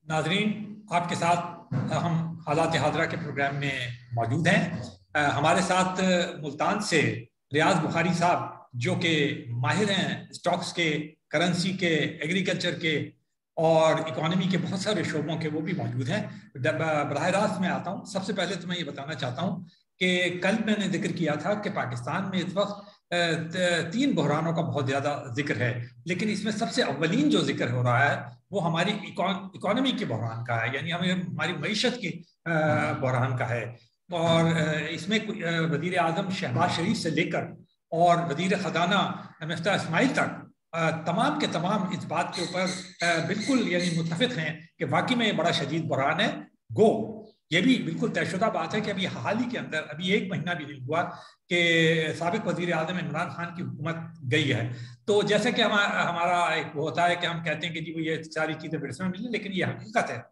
नाजरीन, आपके साथ हम हालात हाजरा के प्रोग्राम में मौजूद हैं। हमारे साथ मुल्तान से रियाज बुखारी साहब, जो कि माहिर हैं स्टॉक्स के, करेंसी के, एग्रीकल्चर के और इकोनॉमी के बहुत सारे शोबों के, वो भी मौजूद हैं। बराह रास्त में आता हूँ। सबसे पहले तो मैं ये बताना चाहता हूँ कि कल मैंने जिक्र किया था कि पाकिस्तान में इस वक्त 3 बहरानों का बहुत ज़्यादा जिक्र है, लेकिन इसमें सबसे अव्वलीन जो जिक्र हो रहा है वो हमारी इकोनॉमी के बहरान का है, यानी हमें हमारी मईशत की बहरान का है। और इसमें वजीर आजम शहबाज शरीफ से लेकर और वजीर ख़जाना मिफ्ताह इस्माइल तक तमाम के तमाम इस बात के ऊपर बिल्कुल यानी मुत्तफिक हैं कि वाकई में बड़ा शदीद बहरान है। गो ये भी बिल्कुल तयशुदा बात है कि अभी हाल ही के अंदर, अभी 1 महीना भी नहीं हुआ कि साबिक वजीर आजम इमरान खान की हुकूमत गई है। तो जैसे कि हमारा एक वो होता है कि हम कहते हैं कि जी वो ये सारी चीज़ें विरसे में मिली, लेकिन ये हकीकत है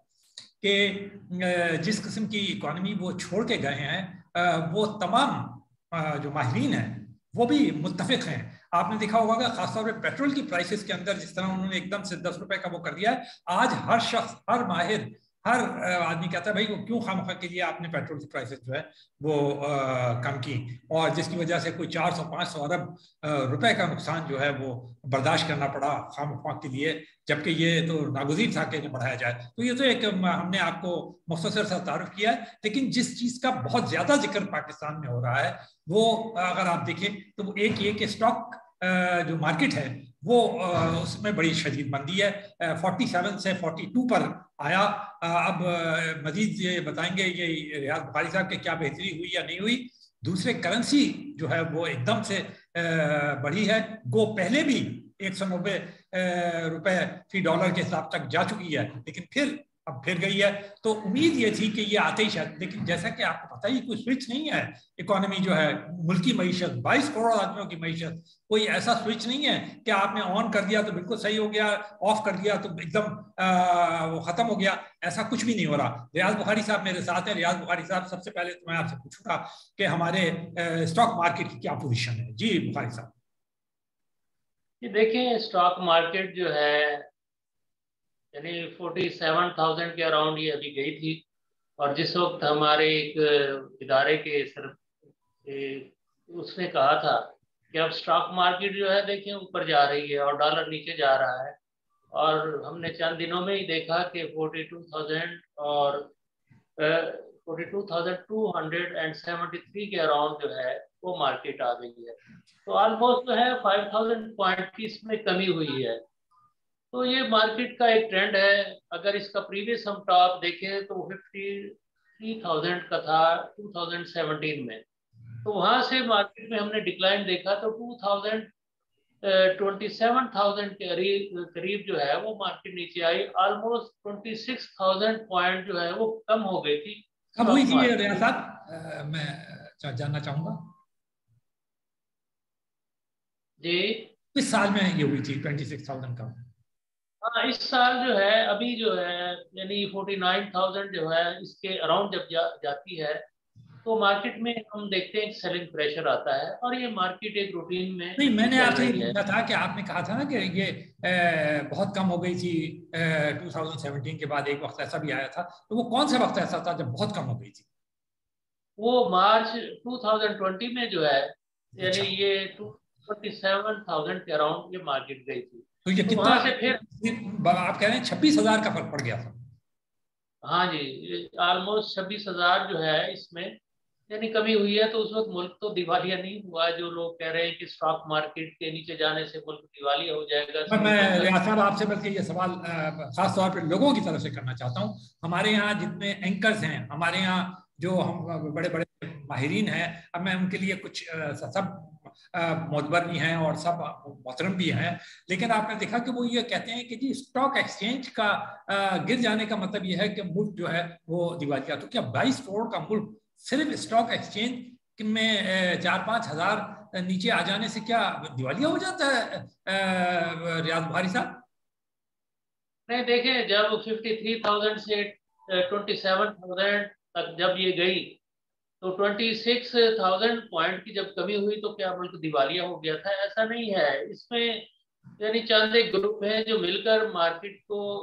कि जिस किस्म की इकॉनमी वो छोड़ के गए हैं, वो तमाम जो माहिरीन हैं वो भी मुत्तफिक हैं। आपने देखा होगा कि खासतौर पर पेट्रोल की प्राइसेस के अंदर जिस तरह उन्होंने एकदम से 10 रुपए का वो कर दिया है, आज हर शख्स, हर माहिर, हर आदमी कहता है भाई वो क्यों खामखा के लिए आपने पेट्रोल की प्राइसेस जो है वो कम की, और जिसकी वजह से कोई 400-500 अरब रुपए का नुकसान जो है वो बर्दाश्त करना पड़ा खामखा के लिए, जबकि ये तो नागुज़ीर था कि बढ़ाया जाए। तो ये तो एक हमने आपको मुख्तसर सा तारुफ किया है, लेकिन जिस चीज़ का बहुत ज़्यादा जिक्र पाकिस्तान में हो रहा है वो अगर आप देखें तो वो एक ये कि स्टॉक जो मार्केट है वो उसमें बड़ी शदीद मंदी है। 47 से 42 पर आया। अब मजीद ये बताएंगे ये रियाज बुखारी साहब के क्या बेहतरी हुई या नहीं हुई। दूसरे करेंसी जो है वो एकदम से बढ़ी है। गो पहले भी 190 रुपए फी डॉलर के हिसाब तक जा चुकी है, लेकिन फिर अब फिर गई है। तो उम्मीद ये थी कि ये आते ही शायद, लेकिन जैसा कि आपको पता ही कोई स्विच नहीं है। इकोनॉमी जो है, मुल्की मईशत, 22 करोड़ आदमियों की मईशत, कोई ऐसा स्विच नहीं है कि आपने ऑन कर दिया तो बिल्कुल सही हो गया, ऑफ कर दिया तो एकदम वो खत्म हो गया। ऐसा कुछ भी नहीं हो रहा। रियाज बुखारी साहब मेरे साथ हैं। रियाज बुखारी साहब, सबसे पहले तो मैं आपसे पूछूंगा कि हमारे स्टॉक मार्केट की क्या पोजीशन है। जी बुखारी साहब। ये देखें, स्टॉक मार्केट जो है यानी 47,000 के अराउंड ये अभी गई थी, और जिस वक्त हमारे एक इदारे के उसने कहा था कि अब स्टॉक मार्केट जो है देखें ऊपर जा रही है और डॉलर नीचे जा रहा है, और हमने चंद दिनों में ही देखा कि 42,000 और 42,273 के अराउंड जो है वो मार्केट आ गई है। तो ऑलमोस्ट जो है 5,000 पॉइंट की इसमें कमी हुई है। तो ये मार्केट का एक ट्रेंड है। अगर इसका प्रीवियस हम टॉप देखें तो 53,000 का था 2017 में, तो वहां से मार्केट में हमने डिक्लाइन देखा तो 27,000 के करीब जो है वो मार्केट नीचे आई। ऑलमोस्ट 26,000 पॉइंट जो है वो कम हो गई थी। कब हुई थी ये रियाज साहब, मैं जानना चाहूंगा जी। किस साल में ये हुई थी 26,000 का? हाँ, इस साल जो है अभी जो है यानी 49,000 जो है इसके अराउंड जब जाती है तो मार्केट में हम देखते हैं सेलिंग प्रेशर आता है, और ये मार्केट एक रूटीन में नहीं, मैंने चल आपसे ये रही है। पूछा था कि आपने कहा था ना कि ये बहुत कम हो गई थी 2017 के बाद। एक वक्त ऐसा भी आया था, तो वो कौन सा वक्त ऐसा था जब बहुत कम हो गई थी? वो मार्च 2020 में जो है यानी अच्छा, ये 27,000 के अराउंड ये मार्केट गई थी। तो ये तो कितना, वहां से फिर आप कह रहे हैं 26,000 का फर्क पड़ गया था? हाँ जी, ऑलमोस्ट 26,000 जो है इसमें यानी कमी हुई है। तो उस वक्त मुल्क तो दिवालिया नहीं हुआ। जो लोग कह रहे हैं कि स्टॉक मार्केट के नीचे जाने से मुल्क दिवालिया हो जाएगा, मैं स्टेट बैंक रियाज साहब आपसे बल्कि ये सवाल खास तौर पर लोगों की तरफ से करना चाहता हूँ। हमारे यहाँ जितने एंकर्स हैं, हमारे यहाँ जो हम बड़े बड़े माहिरीन हैं, अब मैं उनके लिए कुछ सब मोतबर भी हैं और सब मोहतरम भी हैं, लेकिन आपने देखा कि वो ये कहते हैं कि जी स्टॉक एक्सचेंज का गिर जाने का मतलब ये है कि मुल्क जो है वो दिवालिया। तो क्या 22 करोड़ का मुल्क सिर्फ स्टॉक एक्सचेंज में 4-5 हज़ार नीचे आ जाने से क्या दिवालिया हो जाता है रियाज बुखारी साहब? नहीं, देखें, जब 53,000 से 27,000 तक जब ये गई तो 26,000 पॉइंट की जब कमी हुई तो क्या मुल्क दिवालिया हो गया था? ऐसा नहीं है। इसमें यानी चंद एक ग्रुप है जो मिलकर मार्केट को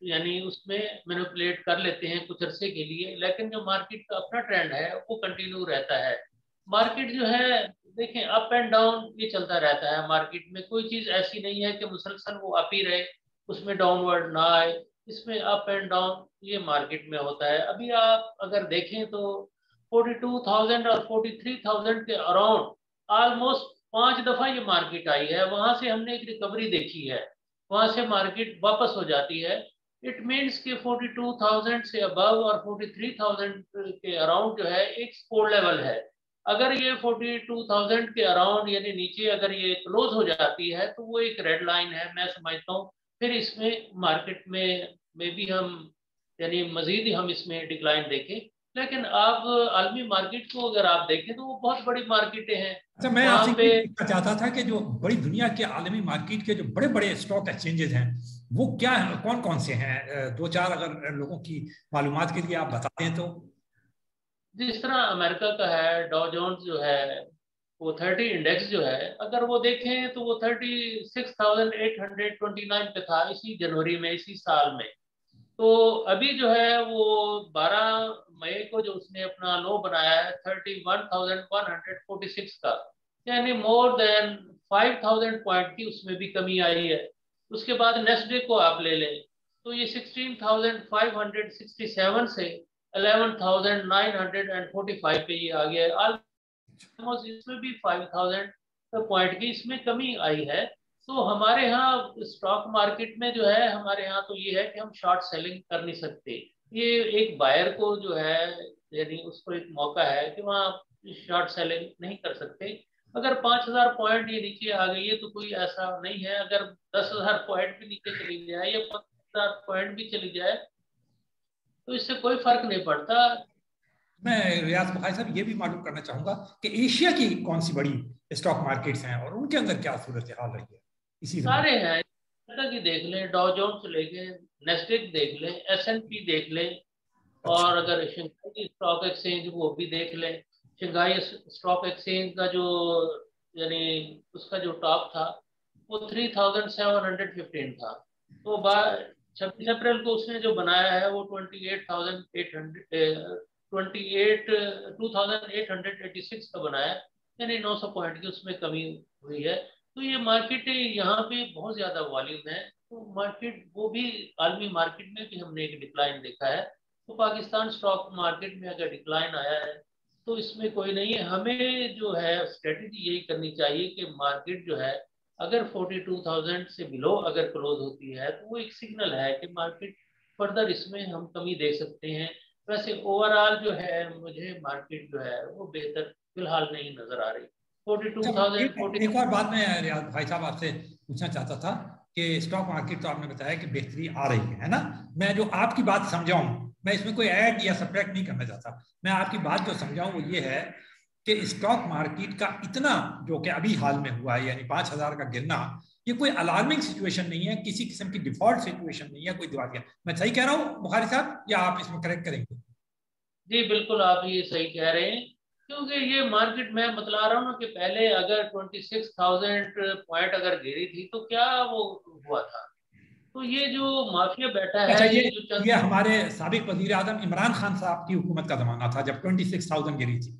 यानी उसमें मैनिपुलेट कर लेते हैं कुछ अरसे के लिए, लेकिन जो मार्केट का अपना ट्रेंड है वो कंटिन्यू रहता है। मार्केट जो है देखें अप एंड डाउन ये चलता रहता है। मार्केट में कोई चीज ऐसी नहीं है कि मुसलसल वो अप ही रहे, उसमें डाउनवर्ड ना आए। इसमें अप एंड डाउन ये मार्केट में होता है। अभी आप अगर देखें तो 42,000 और 43,000 के अराउंड ऑलमोस्ट 5 दफा ये मार्केट आई है। वहां से हमने एक रिकवरी देखी है, वहां से मार्केट वापस हो जाती है। इट मीन्स कि 42,000 से अबव और 43,000 के अराउंड जो है एक सपोर्ट लेवल है। अगर ये 42,000 के अराउंड यानी नीचे अगर ये क्लोज हो जाती है तो वो एक रेड लाइन है मैं समझता हूँ। फिर इसमें मार्केट में भी हम यानी मजीद हम इसमें डिक्लाइन देखें। लेकिन आप आलमी मार्केट को अगर आप देखें तो वो बहुत बड़ी मार्केटें हैं। अच्छा, मैं वहां आपसे पे ये पूछना चाहता था कि जो बड़ी दुनिया के आलमी मार्केट के जो बड़े बड़े स्टॉक एक्सचेंजेस हैं वो क्या हैं, कौन कौन से हैं? दो चार अगर लोगों की मालूमात के लिए आप बताते हैं तो। जिस तरह अमेरिका का है डॉ जोन्स जो है वो 30 इंडेक्स जो है अगर वो देखें तो वो 36,829 पे था इसी जनवरी में इसी साल में। तो अभी जो है वो 12 मई को जो उसने अपना लो बनाया है 31,146 का, यानी मोर देन 5,000 पॉइंट की उसमें भी कमी आई है। उसके बाद नेक्स्ट डे को आप ले लें तो ये 16,567 से 11,945 पे ये आ गया है। ऑलमोस्ट इसमें भी 5,000 पॉइंट की इसमें कमी आई है। तो हमारे यहाँ स्टॉक मार्केट में जो है हमारे यहाँ तो ये है कि हम शॉर्ट सेलिंग कर नहीं सकते। ये एक बायर को जो है यानी उसको एक मौका है कि वहाँ शॉर्ट सेलिंग नहीं कर सकते। अगर 5,000 पॉइंट ये नीचे आ गई है तो कोई ऐसा नहीं है। अगर 10,000 पॉइंट भी नीचे चली जाए या 15,000 पॉइंट भी चली जाए तो इससे कोई फर्क नहीं पड़ता। मैं रियाज बुखारी साहब ये भी मालूम करना चाहूंगा कि एशिया की कौन सी बड़ी स्टॉक मार्केट्स हैं और उनके अंदर क्या सूरत हाल रही है इसी जमाने। सारे हैं की देख लें, डॉ जोन्स लेके नेस्डेक देख लें, S&P देख लें, अच्छा। और अगर शंघाई स्टॉक एक्सचेंज वो भी देख लें। शंघाई स्टॉक एक्सचेंज का जो यानी उसका जो टॉप था वो 3,715 था। तो 26 अप्रैल को उसने जो बनाया है वो 28,886 का बनाया है, यानी 900 पॉइंट की उसमें कमी हुई है। तो ये मार्केट यहाँ पे बहुत ज्यादा वॉल्यूम है। तो मार्केट वो भी आलमी मार्केट में भी हमने एक डिक्लाइन देखा है। तो पाकिस्तान स्टॉक मार्केट में अगर डिक्लाइन आया है तो इसमें कोई नहीं है। हमें जो है स्ट्रेटेजी यही करनी चाहिए कि मार्केट जो है अगर 42,000 से बिलो अगर क्लोज होती है तो वो एक सिग्नल है कि मार्केट फर्दर इसमें हम कमी देख सकते हैं। वैसे ओवरऑल जो है मुझे मार्केट जो है वो बेहतर फिलहाल नहीं नजर आ रही। अच्छा, 42,000 एक और बात मैं रियाज भाई साहब आपसे पूछना चाहता था कि स्टॉक मार्केट तो आपने बताया कि बेहतरी आ रही है ना। मैं जो आपकी बात समझाऊं, मैं इसमें कोई ऐड या सब्ट्रैक्ट नहीं करना चाहता। मैं आपकी बात जो समझाऊं वो ये है कि स्टॉक मार्केट का इतना जो कि अभी हाल में हुआ है यानी 5,000 का गिरना, ये कोई अलार्मिंग सिचुएशन नहीं है, किसी किस्म की डिफॉल्ट सिचुएशन नहीं है, कोई दिवालिया। मैं सही कह रहा हूँ बुखारी साहब या आप इसमें करेक्ट करेंगे? जी बिल्कुल आप ये सही कह रहे हैं। क्योंकि ये मार्केट मैं बतला रहा हूँ ना कि पहले अगर 26,000 पॉइंट अगर गिरी थी तो क्या वो हुआ था। तो ये जो माफिया बैठा अच्छा, है ये ये जो चंद ये हमारे साबिक वजीर आजम इमरान खान साहब की हुकूमत का जमाना था जब 26,000 गिरी थी।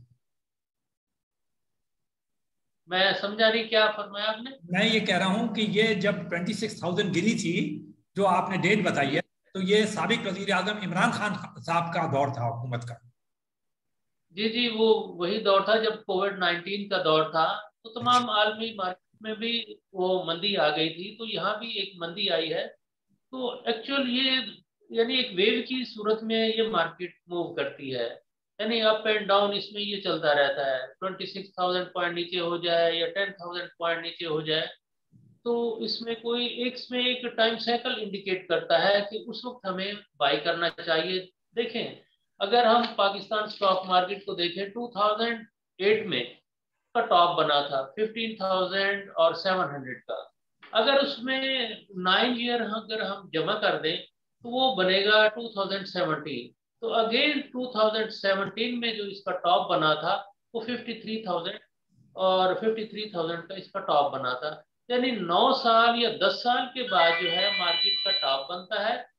मैं समझा नहीं क्या फरमाया आपने। मैं ये कह रहा हूं कि ये जब 26,000 गिरी थी, जो आपने डेट बताई है, तो ये साबिक वजीर आजम इमरान खान साहब का दौर था हुकूमत का। जी जी वो वही दौर था जब कोविड-19 का दौर था। तो अच्छा। तमाम आलमी मार्केट में भी वो मंदी आ गई थी तो यहाँ भी एक मंदी आई है। तो एक्चुअल ये यानी एक वेव की सूरत में ये मार्केट मूव करती है। यानी अप एंड डाउन इसमें ये चलता रहता है। 26,000 पॉइंट नीचे हो जाए या 10,000 पॉइंट नीचे हो जाए तो इसमें कोई एक टाइम साइकिल इंडिकेट करता है कि उस वक्त हमें बाई करना चाहिए। देखें अगर हम पाकिस्तान स्टॉक मार्केट को देखें 2008 में का टॉप बना था 15,000 और 700 का। अगर उसमें 9 ईयर अगर हम जमा कर दें तो वो बनेगा 2017। तो अगेन 2017 में जो इसका टॉप बना था वो 53,000 और 53,000 का इसका टॉप बना था। यानी 9 साल या 10 साल के बाद जो है मार्केट का टॉप बनता है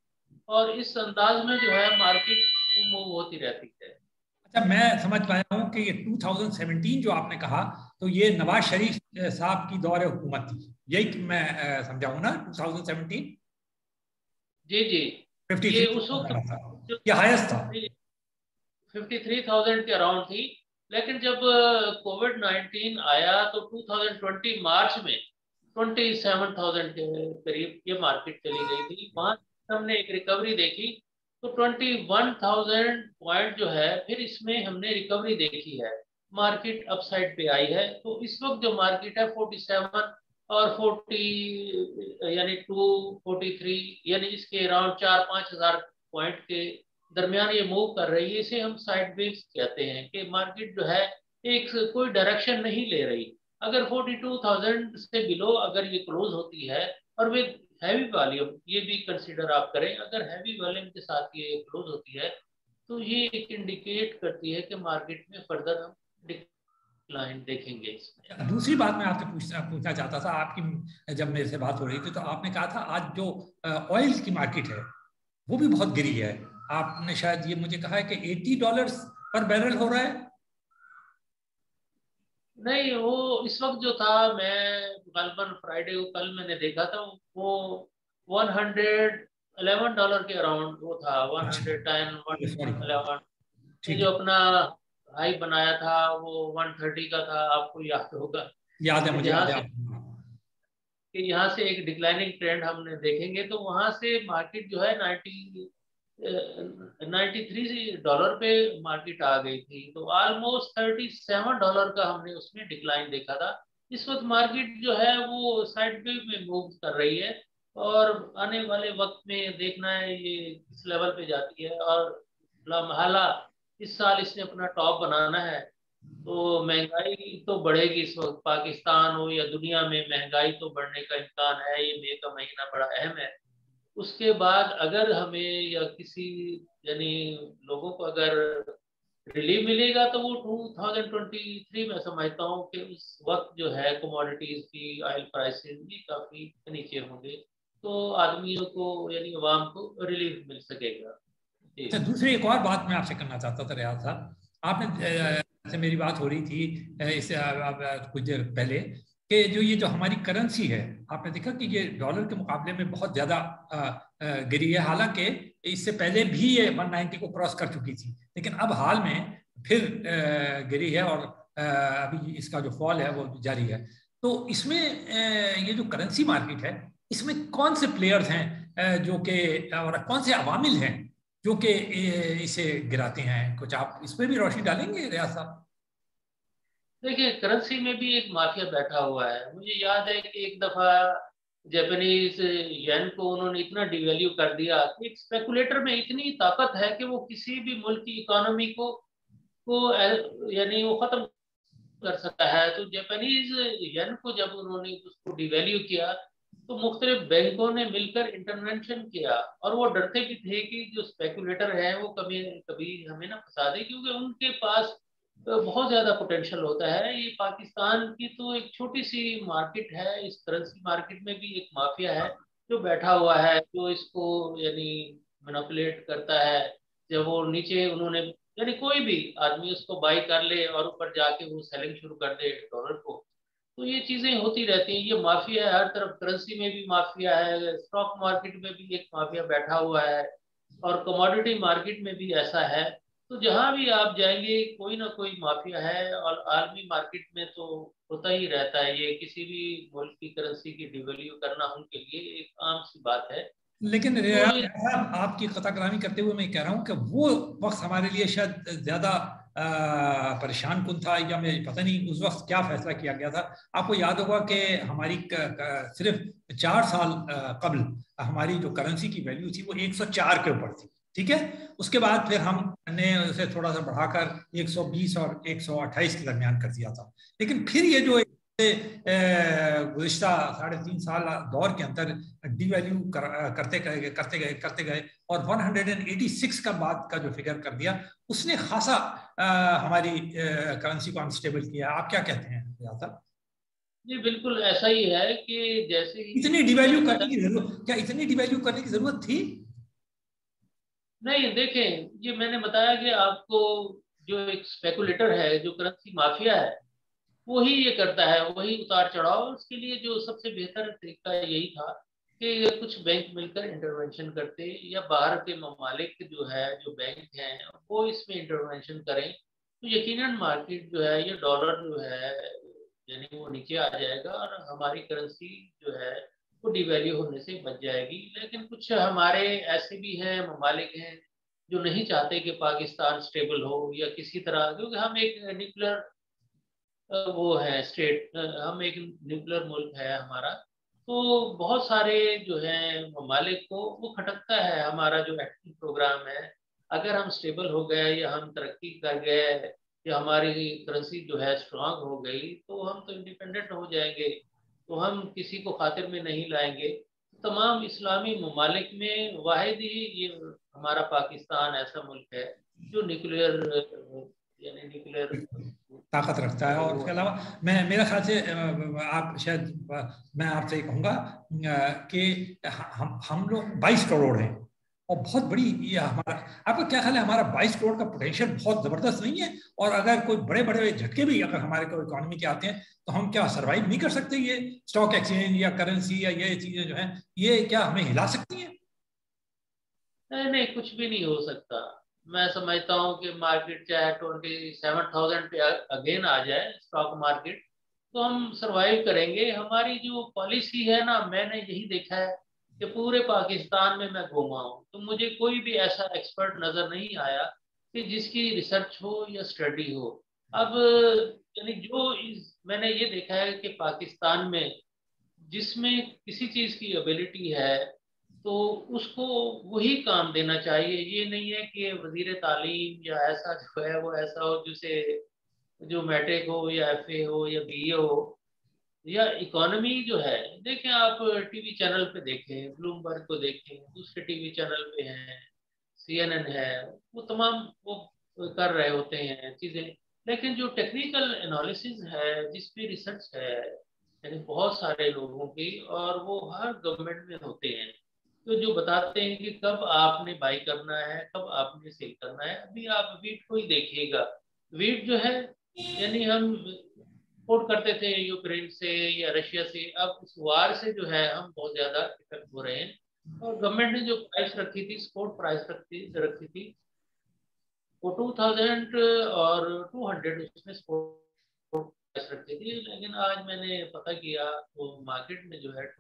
और इस अंदाज में जो है मार्केट मूव होती रहती है। अच्छा, मैं समझ पाया हूँ कि ये 2017 जो आपने कहा, तो ये नवाज शरीफ साहब की दौर हुकूमत थी, यही मैं समझा हूँ ना? 2017 जी जी, ये उस 53,000 वक्त था, ये हाईएस्ट था। 53,000 के अराउंड थी। लेकिन जब कोविड-19 आया तो 2020 मार्च में 27,000 के करीब ये मार्केट चली गई थी। वहां हमने एक रिकवरी देखी, तो 21,000 पॉइंट जो है फिर इसमें हमने रिकवरी देखी है, मार्केट अपसाइड पे आई है। तो इस वक्त जो मार्केट है 47 और 40 यानी 243 यानी इसके अराउंड 4-5 हज़ार पॉइंट के दरमियान ये मूव कर रही है। इसे हम साइडवेज कहते हैं कि मार्केट जो है एक कोई डायरेक्शन नहीं ले रही। अगर 42,000 से बिलो अगर ये क्लोज होती है और वे हैवी वॉल्यूम, ये भी कंसीडर आप करें, अगर हैवी वॉल्यूम के साथ ये क्लोज होती है तो ये एक इंडिकेट करती है कि मार्केट में फर्दर हम डिक्लाइन देखेंगे इसमें। दूसरी बात मैं आपसे पूछना पूछना चाहता था, आपकी जब मेरे से बात हो रही थी तो आपने कहा था आज जो ऑयल की मार्केट है वो भी बहुत गिरी है। आपने शायद ये मुझे कहा है कि $80 पर बैरल हो रहा है। नहीं, वो इस वक्त जो था, मैं गलबन फ्राइडे को कल मैंने देखा था, वो $111 के अराउंड वो था, अच्छा, 110 सॉरी, 111। ये ठीक जो है, अपना हाई बनाया था वो 130 का था, आपको याद होगा। याद है, कि मुझे जहाँ याद है से आप। कि यहाँ से एक डिक्लाइनिंग ट्रेंड हमने देखेंगे तो वहां से मार्केट जो है 93 डॉलर पे मार्केट आ गई थी। तो ऑलमोस्ट $37 का हमने उसमें डिक्लाइन देखा था। इस वक्त मार्केट जो है वो साइड में मूव कर रही है, और आने वाले वक्त में देखना है ये किस लेवल पे जाती है। और लम्हाला इस साल इसने अपना टॉप बनाना है। तो महंगाई तो बढ़ेगी, इस वक्त पाकिस्तान हो या दुनिया में महंगाई तो बढ़ने का इम्कान है। ये मई का महीना बड़ा अहम है। उसके बाद अगर हमें या किसी यानी लोगों को अगर रिलीफ मिलेगा तो वो 2023 में समझता हूँ कि उस वक्त जो है कमोडिटीज की ऑयल प्राइसेस भी काफी नीचे होंगे, तो आदमियों को यानी अवाम को रिलीफ मिल सकेगा। जी अच्छा, दूसरी एक और बात मैं आपसे करना चाहता था रियाज साहब। आपने से मेरी बात हो रही थी इस कुछ देर पहले कि जो ये जो हमारी करेंसी है, आपने देखा कि ये डॉलर के मुकाबले में बहुत ज्यादा गिरी है। हालांकि इससे पहले भी ये 190 को क्रॉस कर चुकी थी, लेकिन अब हाल में फिर गिरी है और अभी इसका जो फॉल है वो जारी है। तो इसमें ये जो करेंसी मार्केट है, इसमें कौन से प्लेयर्स हैं जो कि, और कौन से अवामिल हैं जो कि इसे गिराते हैं? कुछ आप इस पे भी रोशनी डालेंगे रियाज साहब? देखिए, करेंसी में भी एक माफिया बैठा हुआ है। मुझे याद है कि एक दफा जापानीज येन को उन्होंने इतना डिवैल्यू कर दिया कि एक स्पेकुलेटर में इतनी ताकत है कि वो किसी भी मुल्क की इकोनॉमी को यानी वो खत्म कर सकता है। तो जापानीज येन को जब उन्होंने उसको डिवैल्यू किया तो मुख्तलिफ बैंकों ने मिलकर इंटरवेंशन किया, और वो डरते भी थे कि जो स्पेकुलेटर है वो कभी कभी हमें ना फंसा दे, क्योंकि उनके पास बहुत ज्यादा पोटेंशियल होता है। ये पाकिस्तान की तो एक छोटी सी मार्केट है, इस करेंसी मार्केट में भी एक माफिया है जो बैठा हुआ है, जो इसको यानी मैनिपुलेट करता है। जब वो नीचे उन्होंने यानी कोई भी आदमी उसको बाई कर ले और ऊपर जाके वो सेलिंग शुरू कर दे डॉलर को, तो ये चीजें होती रहती हैं। ये माफिया है हर तरफ, करेंसी में भी माफिया है, स्टॉक मार्केट में भी एक माफिया बैठा हुआ है, और कमोडिटी मार्केट में भी ऐसा है। तो जहां भी आप जाएंगे कोई ना कोई माफिया है, और आलमी मार्केट में तो होता ही रहता है। ये किसी भी मुल्क की करेंसी की डिवेल्यू करना उनके लिए एक आम सी बात है। लेकिन तो रियाज साहब, आपकी कता कलामी करते हुए मैं कह रहा हूं कि वो वक्त हमारे लिए शायद ज्यादा परेशान कुन था, या मैं पता नहीं उस वक्त क्या फैसला किया गया था। आपको याद होगा कि हमारी सिर्फ 4 साल कबल हमारी जो करेंसी की वैल्यू थी वो 104 के ऊपर थी, ठीक है। उसके बाद फिर हमने उसे थोड़ा सा बढ़ाकर 120 और 128 के दरमियान कर दिया था। लेकिन फिर ये जो गुज़िश्ता 3.5 साल दौर के अंदर डिवैल्यू करते गए और 186 का बाद का जो फिगर कर दिया, उसने खासा हमारी करेंसी को अनस्टेबल किया। आप क्या कहते हैं साहब? ये बिल्कुल ऐसा ही है कि जैसे ही इतनी डिवैल्यू मैंने करने बताया। की जरूरत, क्या इतनी डिवैल्यू करने की जरूरत थी? नहीं देखें, ये मैंने बताया कि आपको जो एक स्पेकुलेटर है, जो करेंसी माफिया है, वही ये करता है, वही उतार चढ़ाव। उसके लिए जो सबसे बेहतर तरीका यही था कि कुछ बैंक मिलकर इंटरवेंशन करते, या बाहर के ममालिक जो है, जो बैंक हैं, वो इसमें इंटरवेंशन करें, तो यकीनन मार्केट जो है, ये डॉलर जो है, यानी वो नीचे आ जाएगा और हमारी करेंसी जो है वो डिवैल्यू होने से बच जाएगी। लेकिन कुछ हमारे ऐसे भी हैं, ममालिक हैं, जो नहीं चाहते कि पाकिस्तान स्टेबल हो या किसी तरह, क्योंकि हम एक न्यूक्लियर वो है स्टेट, हम एक न्यूक्लियर मुल्क है हमारा। तो बहुत सारे जो है ममालिक को वो खटकता है हमारा जो एक्टिव प्रोग्राम है। अगर हम स्टेबल हो गए या हम तरक्की कर गए या हमारी करेंसी जो है स्ट्रांग हो गई, तो हम तो इंडिपेंडेंट हो जाएंगे, तो हम किसी को खातिर में नहीं लाएंगे। तमाम इस्लामी ममालिक में वाहिद ही ये हमारा पाकिस्तान ऐसा मुल्क है जो न्यूक्लियर, यानी न्यूक्लियर ताकत रखता है। और वो उसके है। अलावा मैं, मेरा ख्याल से आप शायद, मैं आपसे ये कहूँगा कि हम लोग 22 करोड़ हैं और बहुत बड़ी ये हमारा, आपका क्या ख्याल है, हमारा 22 करोड़ का पोटेंशियल बहुत जबरदस्त नहीं है? और अगर कोई बड़े बड़े झटके भी अगर हमारे को इकोनॉमी के आते हैं, तो हम क्या सरवाइव नहीं कर सकते? ये स्टॉक एक्सचेंज या करेंसी या ये चीजें जो हैं, ये क्या हमें हिला सकती हैं? नहीं नहीं, कुछ भी नहीं हो सकता। मैं समझता हूँ कि मार्केट चाहे 27,000 पे अगेन आ जाए स्टॉक मार्केट, तो हम सरवाइव करेंगे। हमारी जो पॉलिसी है ना, मैंने यही देखा है कि पूरे पाकिस्तान में मैं घूमा हूँ, तो मुझे कोई भी ऐसा एक्सपर्ट नजर नहीं आया कि जिसकी रिसर्च हो या स्टडी हो। अब यानी जो मैंने ये देखा है कि पाकिस्तान में जिसमें किसी चीज की एबिलिटी है, तो उसको वही काम देना चाहिए। ये नहीं है कि वजीर तालीम या ऐसा जो है वो ऐसा हो जिसे, जो मैट्रिक हो या एफए हो या बीए हो, या इकोनॉमी जो है। देखें आप टीवी चैनल पे देखें, ब्लूमबर्ग को देखें, दूसरे टीवी चैनल पे हैं, सीएनएन है, वो तमाम वो कर रहे होते हैं चीजें। लेकिन जो टेक्निकल एनालिसिस है, जिस पे रिसर्च है, यानी बहुत सारे लोगों की, और वो हर गवर्नमेंट में होते हैं, तो जो बताते हैं कि कब आपने बाई करना है, कब आपने सेल करना है। अभी आप वीट को ही देखिएगा, वीट जो है, यानी हम एक्सपोर्ट करते थे यूक्रेन से या रशिया से, अब उस वार से जो है हम बहुत ज्यादा इफेक्ट हो रहे हैं। और गवर्नमेंट ने जो प्राइस रखी थी, स्पोर्ट प्राइस रखी थी, वो 2000 और 200 उसमें स्पोर्ट प्राइस रखी थी। लेकिन आज मैंने पता किया तो मार्केट में जो है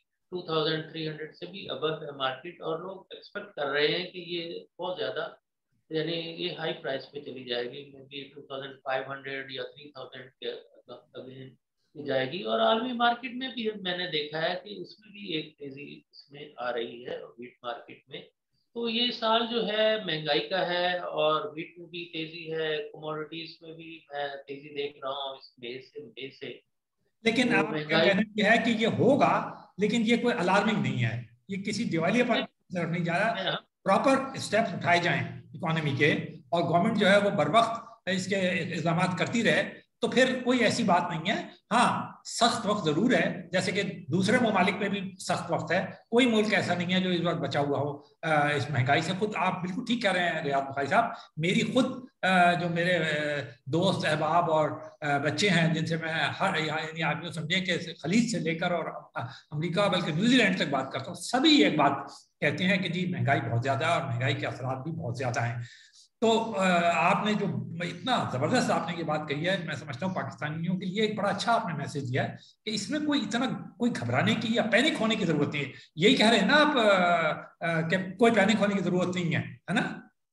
2300 से भी अबव है मार्केट, और लोग एक्सपेक्ट कर रहे हैं कि ये बहुत ज्यादा, यानी ये हाई प्राइस पे चली जाएगी, मे बी 2500 या 3000 के अगेन की जाएगी। और आलमी मार्केट में भी मैंने देखा है कि उसमें भी एक तेजी इसमें आ रही है वीट मार्केट में। तो ये साल जो है महंगाई का है, और वीट में भी तेजी है, कमोडिटीज में भी मैं तेजी देख रहा हूँ इस बेस से। लेकिन तो आपका महंगाई कहना यह है कि ये होगा, लेकिन ये कोई अलार्मिंग नहीं है, ये किसी दिवालियेपन की तरफ नहीं जा रहा। में प्रॉपर स्टेप्स उठाए जाएं इकोनॉमी के, और गवर्नमेंट जो है वो बर वक्त इसके इकदाम करती रहे, तो फिर कोई ऐसी बात नहीं है। हाँ, सख्त वक्त जरूर है, जैसे कि दूसरे ममालिक में भी सख्त वक्त है। कोई मुल्क ऐसा नहीं है जो इस वक्त बचा हुआ हो इस महंगाई से। खुद आप बिल्कुल ठीक कह रहे हैं रियाद बुखारी साहब। मेरी खुद जो मेरे दोस्त अहबाब और बच्चे हैं, जिनसे मैं हर यानी आप यूँ समझें कि खलीज से लेकर और अमेरिका बल्कि न्यूजीलैंड तक बात करता हूँ, सभी एक बात कहते हैं कि जी महंगाई बहुत ज्यादा है और महंगाई के असरात भी बहुत ज्यादा हैं। तो आपने जो इतना जबरदस्त आपने ये बात कही है, मैं समझता हूँ पाकिस्तानियों के लिए एक बड़ा अच्छा आपने मैसेज दिया है कि इसमें कोई इतना कोई घबराने की या पैनिक होने की जरूरत नहीं है। यही कह रहे हैं ना आप कि कोई पैनिक होने की जरूरत नहीं है ना?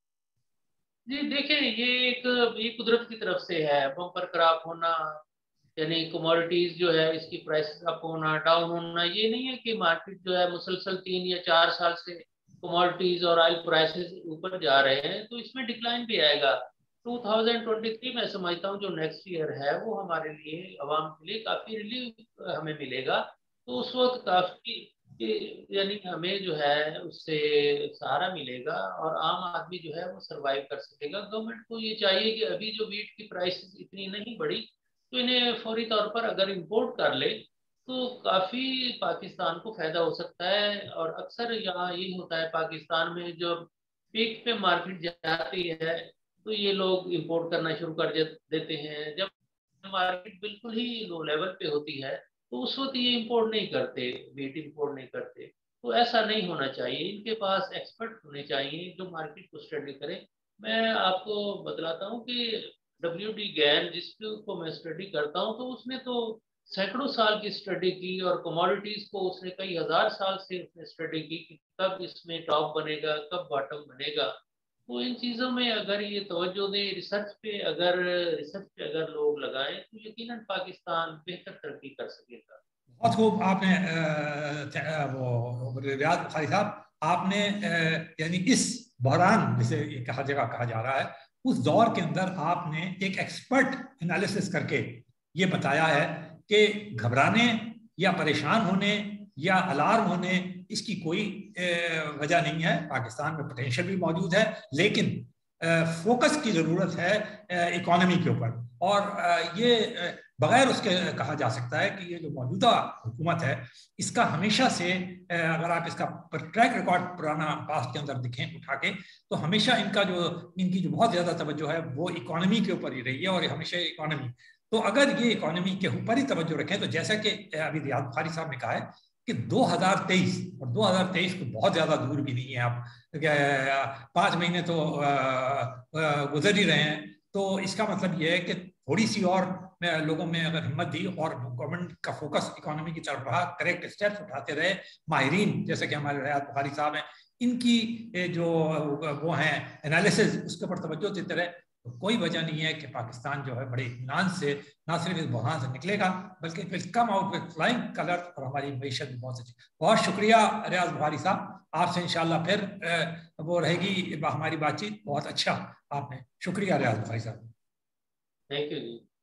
जी देखिए, ये कुदरत की तरफ से है, बम्पर क्रॉप होना, यानी कमोडिटीज जो है इसकी प्राइसेस अप होना, डाउन होना। ये नहीं है कि मार्केट जो है मुसलसल 3 या 4 साल से कमोडिटीज और ऑयल प्राइसेस ऊपर जा रहे हैं, तो इसमें डिक्लाइन भी आएगा। 2023 मैं समझता हूँ जो नेक्स्ट ईयर है वो हमारे लिए, आवाम के लिए काफी रिलीफ हमें मिलेगा। तो उस वक्त काफी, यानी हमें जो है उससे सहारा मिलेगा, और आम आदमी जो है वो सरवाइव कर सकेगा। गवर्नमेंट को ये चाहिए कि अभी जो वीट की प्राइसेस इतनी नहीं बढ़ी, तो इन्हें फौरी तौर पर अगर इंपोर्ट कर ले, तो काफी पाकिस्तान को फायदा हो सकता है। और अक्सर यहाँ यही होता है पाकिस्तान में, जो पीक पे मार्केट जाती है तो ये लोग इंपोर्ट करना शुरू कर देते हैं। जब मार्केट बिल्कुल ही लो लेवल पे होती है तो उस वक्त ये इंपोर्ट नहीं करते, वीट इंपोर्ट नहीं करते। तो ऐसा नहीं होना चाहिए, इनके पास एक्सपर्ट होने चाहिए जो मार्केट को स्टडी करें। मैं आपको बतलाता हूँ कि WD गैन जिसको मैं स्टडी करता हूँ, तो उसने तो सैकड़ों साल की स्टडी की और कमोडिटीज को उसने कई हजार साल से उसने स्टडी की कि कब इसमें टॉप बनेगा, कब बॉटम बनेगा। तो इन चीज़ों में अगर ये तवज्जो दें, रिसर्च पे अगर लोग लगाएं तो यकीनन पाकिस्तान बेहतर तरक्की कर सकेगा। बहुत खूब आपने वो रियाज बुखारी साहब, आपने यानी इस बहरान जिसे हर जगह कहा जा रहा है उस दौर के अंदर आपने एक एक्सपर्ट एनालिसिस करके ये बताया है कि घबराने या परेशान होने या अलार्म होने इसकी कोई वजह नहीं है। पाकिस्तान में पोटेंशियल भी मौजूद है, लेकिन फोकस की जरूरत है इकोनॉमी के ऊपर। और ये बगैर उसके कहा जा सकता है कि ये जो मौजूदा हुकूमत है इसका हमेशा से, अगर आप इसका ट्रैक रिकॉर्ड पुराना पास्ट के अंदर दिखें उठा के, तो हमेशा इनकी जो बहुत ज्यादा तवज्जो है वो इकोनॉमी के ऊपर ही रही है, और हमेशा इकोनॉमी। तो अगर ये इकोनॉमी के ऊपर ही तवज्जो रखें, तो जैसा कि अभी रियाज बुखारी साहब ने कहा है कि 2023 और 2023 को बहुत ज्यादा दूर भी नहीं है, आप 5 महीने तो गुजर ही रहे हैं। तो इसका मतलब यह है कि थोड़ी सी और लोगों में अगर हिम्मत दी और गवर्नमेंट का फोकस इकोनॉमी की तरफ रहा, करेक्ट स्टेप्स उठाते रहे, माहिरीन जैसे कि हमारे रियाज बुखारी साहब हैं, इनकी जो वो हैं एनालिसिस, उसके ऊपर तवज्जो देते रहे, तो कोई वजह नहीं है कि पाकिस्तान जो है बड़े इत्मीनान से ना सिर्फ इस बहरान से निकलेगा, बल्कि फिर come out with flying colour, और हमारी मीशत भी बहुत अच्छी। बहुत शुक्रिया रियाज बुखारी साहब, आपसे इंशाल्लाह फिर वो रहेगी हमारी बातचीत। बहुत अच्छा आपने, शुक्रिया रियाज बुखारी साहब। Thank you ji.